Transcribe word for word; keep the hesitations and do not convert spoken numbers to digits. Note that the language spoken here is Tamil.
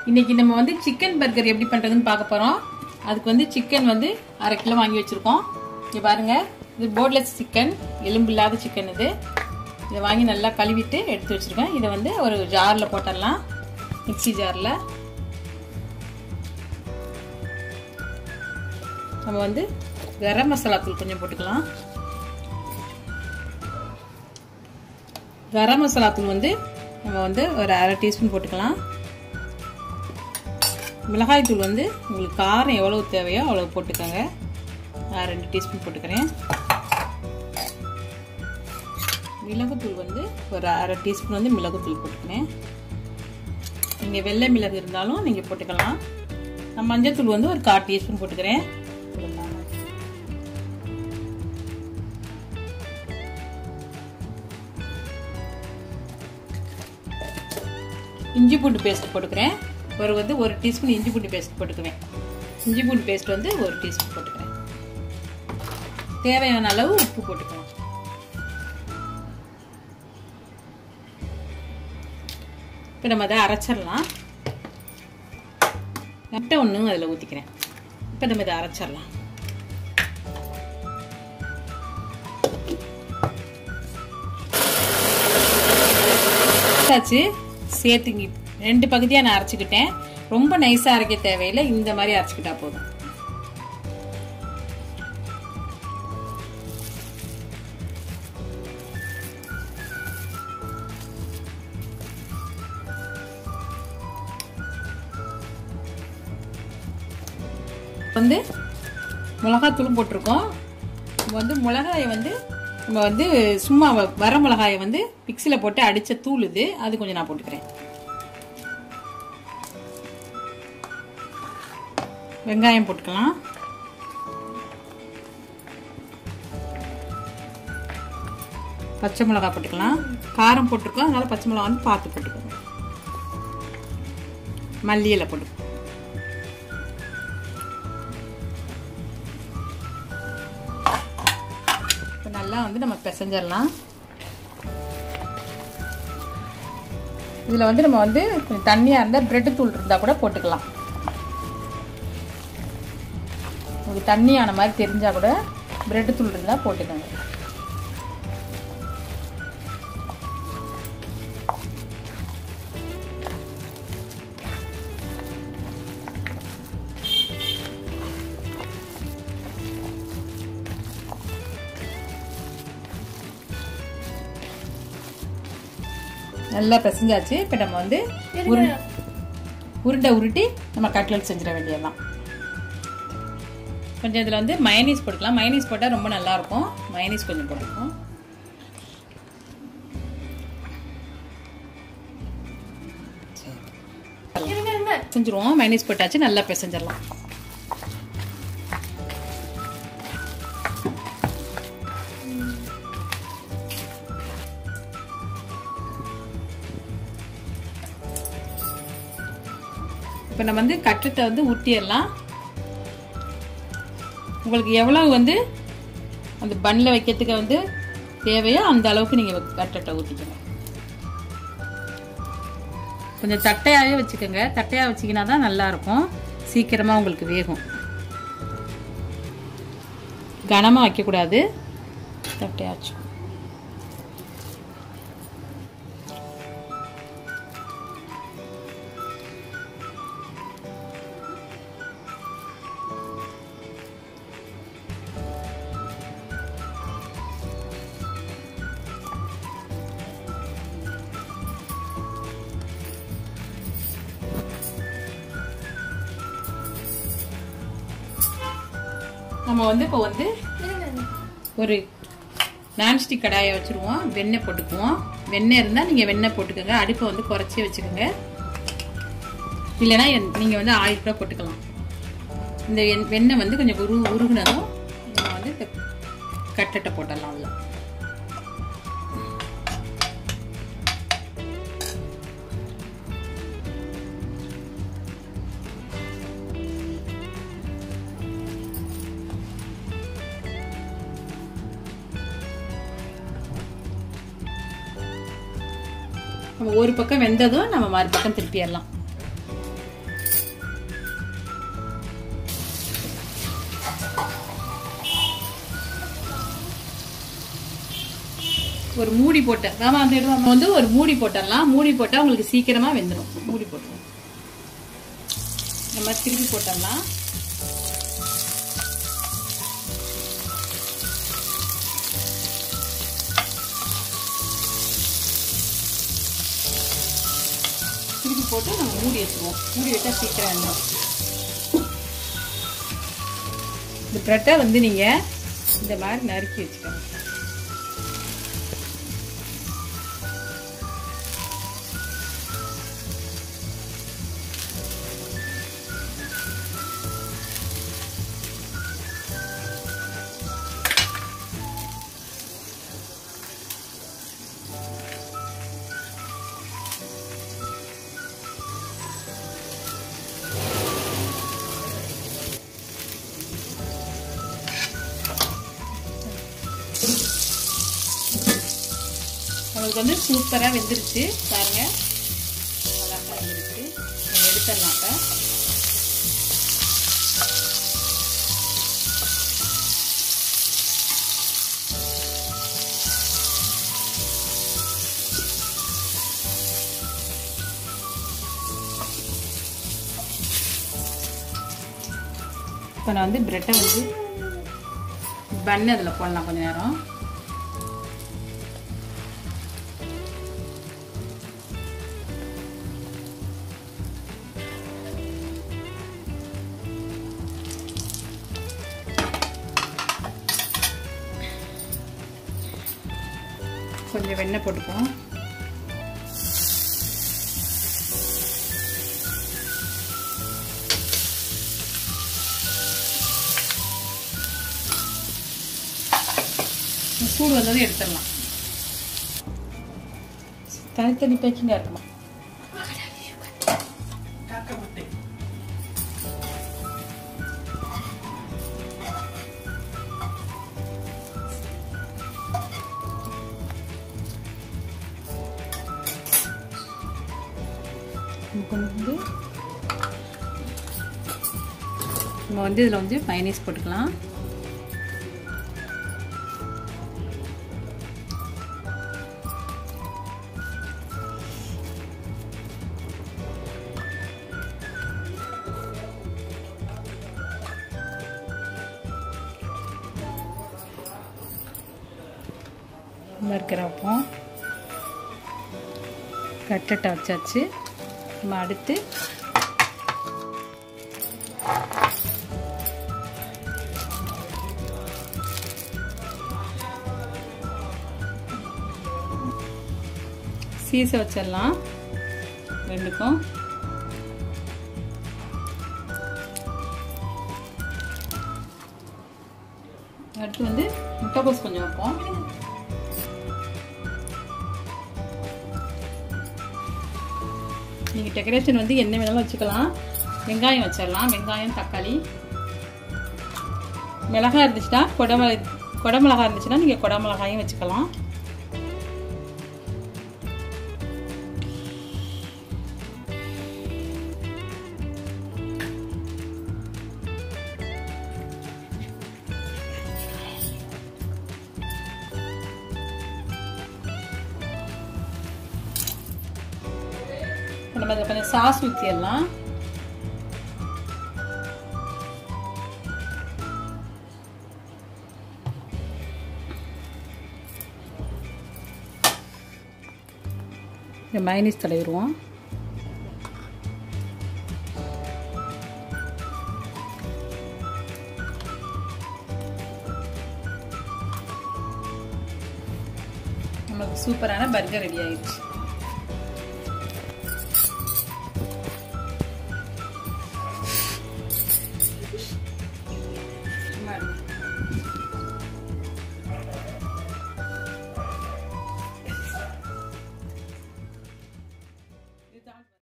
இன்னைக்கு நம்ம வந்து சிக்கன் பர்கர் எப்படி பண்றதுன்னு பார்க்க போறோம். அதுக்கு வந்து சிக்கன் வந்து அரை கிலோ வாங்கி வச்சிருக்கோம். இங்க பாருங்க, இது போன்லெஸ் சிக்கன், எலும்பு இல்லாத சிக்கன். இது இதை வாங்கி நல்லா கழுவிட்டு எடுத்து வச்சிருக்கேன். இதை வந்து ஒரு ஜார்ல போட்டுடலாம், மிக்சி ஜார்ல. நம்ம வந்து கரம் மசாலா தூள் கொஞ்சம் போட்டுக்கலாம். கரம் மசாலா தூள் வந்து நம்ம வந்து ஒரு அரை டீஸ்பூன் போட்டுக்கலாம். மிளகாய் தூள் வந்து உங்களுக்கு காரம் எவ்வளவு தேவையோ அவ்வளவு போட்டுக்கோங்க. நான் ரெண்டு டீஸ்பூன் போட்டுக்கிறேன். மிளகுத்தூள் வந்து ஒரு அரை டீஸ்பூன் வந்து மிளகுத்தூள் போட்டுக்கிறேன். நீங்கள் வெள்ளை மிளகு இருந்தாலும் நீங்கள் போட்டுக்கலாம். நான் மஞ்சள் தூள் வந்து ஒரு கால் டீஸ்பூன் போட்டுக்கிறேன். இஞ்சி பூண்டு பேஸ்ட் போட்டுக்கிறேன். ஒரு வந்து ஒரு டீஸ்பூன் இஞ்சி பூண்டு பேஸ்ட் போட்டுக்குவேன். இஞ்சி பூண்டு பேஸ்ட் வந்து ஒரு டீஸ்பூன் போட்டுக்கிறேன். தேவையான அளவு உப்பு போட்டுக்கலாம். இப்போ நம்ம அதை அரைச்சிடலாம். முட்டை ஒன்று அதில் ஊற்றிக்கிறேன். இப்போ நம்ம இதை அரைச்சிடலாம். சேர்த்துங்க. ரெண்டு பகுதியா நான் அரைச்சுக்கிட்டேன். ரொம்ப நைஸா அரைக்க தேவையில்லை, இந்த மாதிரி அரைச்சுக்கிட்டா போதும். வந்து மிளகாத்தூளும் போட்டிருக்கோம். வந்து மிளகாயை வந்து நம்ம வந்து சும்மா வர மிளகாயை வந்து மிக்சியில் போட்டு அடித்த தூள் இது, அது கொஞ்சம் நான் போட்டுக்கிறேன். வெங்காயம் போட்டுக்கலாம். பச்சை மிளகாய் போட்டுக்கலாம். காரம் போட்டிருக்கோம், அதனால பச்சை மிளகாய் வந்து பார்த்து போட்டுக்கோங்க. மல்லி இலை போட்டு நல்லா வந்து நம்ம பிசைஞ்சிடலாம். இதில் வந்து நம்ம வந்து கொஞ்சம் தண்ணியாக இருந்தால் பிரெட் தூள் இருந்தால் கூட போட்டுக்கலாம். உங்களுக்கு தண்ணியான மாதிரி தெரிஞ்சால் கூட பிரெட் தூள் இருந்தால் போட்டுக்கோங்க. நல்லா பிசைஞ்சாச்சு. இப்போ நம்ம வந்து உருண்டை உருட்டி நம்ம கட்லெட் செஞ்சிட வேண்டியதுதான். கொஞ்சம் இதில் வந்து மயனீஸ் போட்டுக்கலாம். மயனீஸ் போட்டால் ரொம்ப நல்லா இருக்கும். மயனீஸ் கொஞ்சம் போட்டுக்கலாம். செஞ்சிருவோம். மயனீஸ் போட்டாச்சு, நல்லா பிசைஞ்சிடலாம். இப்போ நம்ம வந்து கட்லெட்டை வந்து ஊற்றிடலாம். உங்களுக்கு எவ்வளவு வந்து அந்த பன்னில் வைக்கிறதுக்கு வந்து தேவையோ அந்த அளவுக்கு நீங்கள் கட்லெட்டை ஊற்றிக்கணும். கொஞ்சம் தட்டையாகவே வச்சுக்கோங்க. தட்டையாக வச்சிங்கன்னா தான் நல்லாயிருக்கும், சீக்கிரமாக உங்களுக்கு வேகும். கனமாக வைக்கக்கூடாது, தட்டையாச்சு. நம்ம வந்து இப்போ வந்து ஒரு நான்ஸ்டிக் கடாயை வச்சுருவோம். வெண்ணெய் போட்டுக்குவோம். வெண்ணெய் இருந்தால் நீங்கள் வெண்ணெய் போட்டுக்கோங்க. அடுப்பை வந்து குறைச்சி வச்சுக்கோங்க. இல்லைன்னா நீங்கள் வந்து ஆயில் கூட போட்டுக்கலாம். இந்த வெண்ணெய் வந்து கொஞ்சம் உரு உருகுனதும் நம்ம வந்து இந்த கட்லெட்டை போட்டுடலாம். அதில் நம்ம ஒரு பக்கம் வெந்ததும் நம்ம மறு பக்கம் திருப்பிடலாம். ஒரு மூடி போட்ட ஆமா அந்த நம்ம வந்து ஒரு மூடி போட்டுடலாம். மூடி போட்டா உங்களுக்கு சீக்கிரமா வெந்துடும். மூடி போட்டுருவோம். நம்ம திருப்பி போட்டுடலாம். திருப்பி போட்டு நம்ம மூடி வச்சுருவோம். மூடி வச்சா சீக்கிரம் வெந்துடும். இந்த பிரெட்டை வந்து நீங்க இந்த மாதிரி நறுக்கி வச்சுக்கோங்க. உங்களுக்கு வந்து சூப்பரா வெந்துருச்சு பாருங்க. அழகா வெந்துருச்சு. நம்ம எடுத்துடலாம். இப்போ நான் வந்து பிரெட்டை வந்து பன் அதில் போடலாம் கொஞ்ச நேரம். கொஞ்சம் வெண்ணெய் போட்டுப்போம். சூடு வந்ததும் எடுத்துடலாம். தனித்தனி பேக்கிங்கா இருக்குமா? வந்து நம்ம வந்து இதில் வந்து மயோனைஸ் போட்டுக்கலாம். இருக்கிறப்போ கட்லெட்டை வச்சாச்சு. நம்ம அடுத்து சீஸை வச்சிடலாம் ரெண்டுக்கும். அடுத்து வந்து முட்டைகோஸ் கொஞ்சம் வைப்போம். நீங்கள் டெக்கரேஷன் வந்து என்ன வேணாலும் வச்சுக்கலாம். வெங்காயம் வச்சிடலாம். வெங்காயம், தக்காளி, மிளகாய் இருந்துச்சுன்னா கொடை கொடை மிளகாய் இருந்துச்சுன்னா நீங்கள் கொடை மிளகாயும் வச்சுக்கலாம். நம்ம அதில் கொஞ்சம் சாஸ் ஊற்றிடலாம். இந்த மயோனைஸ் தடவிடுவோம். நமக்கு சூப்பரான பர்கர் ரெடி ஆயிடுச்சு.